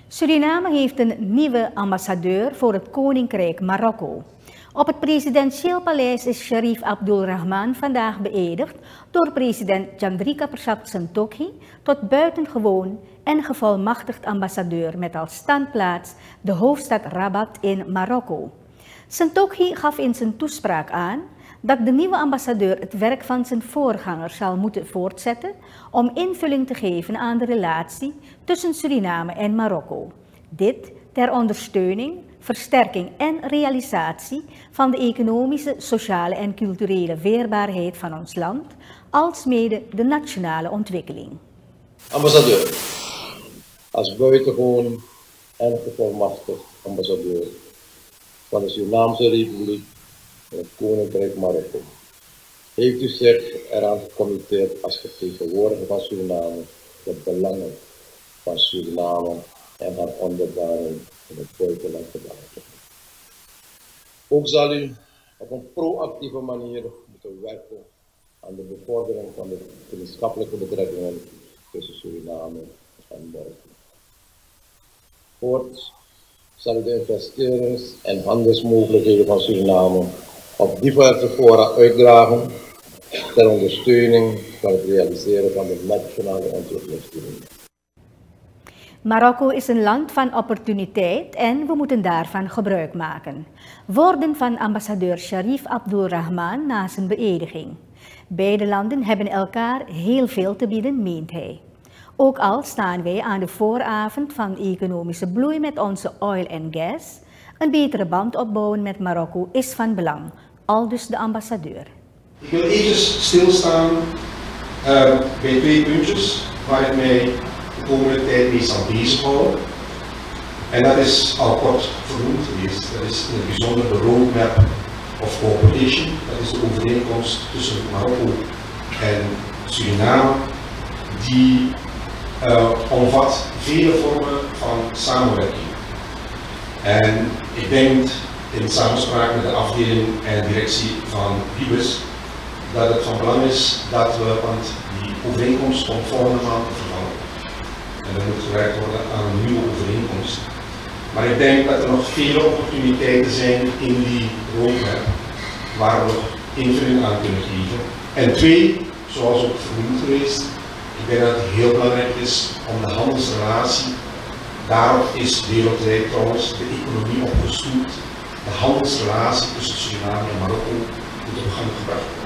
Suriname heeft een nieuwe ambassadeur voor het Koninkrijk Marokko. Op het presidentieel paleis is Sharif Abdulrahman vandaag beëdigd door president Chandrika Persat Santokhi tot buitengewoon en gevolmachtigd ambassadeur met als standplaats de hoofdstad Rabat in Marokko. Santokhi gaf in zijn toespraak aan dat de nieuwe ambassadeur het werk van zijn voorganger zal moeten voortzetten om invulling te geven aan de relatie tussen Suriname en Marokko. Dit ter ondersteuning, versterking en realisatie van de economische, sociale en culturele weerbaarheid van ons land, alsmede de nationale ontwikkeling. Ambassadeur, als buitengewoon en gevolmachtigd ambassadeur van de Surinaamse Republiek in het Koninkrijk Marokko, heeft u zich eraan gecommitteerd als vertegenwoordiger van Suriname de belangen van Suriname en haar onderdanen in het buitenland te behartigen. Ook zal u op een proactieve manier moeten werken aan de bevordering van de vriendschappelijke betrekkingen tussen Suriname en Marokko. Voorts zal u de investerings- en handelsmogelijkheden van Suriname op diverse fora uitdragen ter ondersteuning van het realiseren van de nationale ontwikkelingsdoelen. Marokko is een land van opportuniteit en we moeten daarvan gebruik maken. Woorden van ambassadeur Sharif Abdulrahman na zijn beëdiging. Beide landen hebben elkaar heel veel te bieden, meent hij. Ook al staan wij aan de vooravond van economische bloei met onze oil en gas, een betere band opbouwen met Marokko is van belang, aldus de ambassadeur. Ik wil even stilstaan bij twee puntjes waar ik mij de komende tijd mee zal bezighouden. En dat is al kort vernoemd geweest. Dat is in het bijzonder de Roadmap of Cooperation. Dat is de overeenkomst tussen Marokko en Suriname. Die omvat vele vormen van samenwerking. En ik denk in samenspraak met de afdeling en directie van Ribes dat het van belang is dat we, want die overeenkomst komt volgende maand te vervallen. En er moet gewerkt worden aan een nieuwe overeenkomst. Maar ik denk dat er nog vele opportuniteiten zijn in die roadmap waar we invulling aan kunnen geven. En twee, zoals ook vernoemd geweest, ik denk dat het heel belangrijk is om de handelsrelatie, daarop is wereldwijd trouwens de economie opgestoeld, de handelsrelatie tussen Suriname en Marokko moet op gang gebracht worden.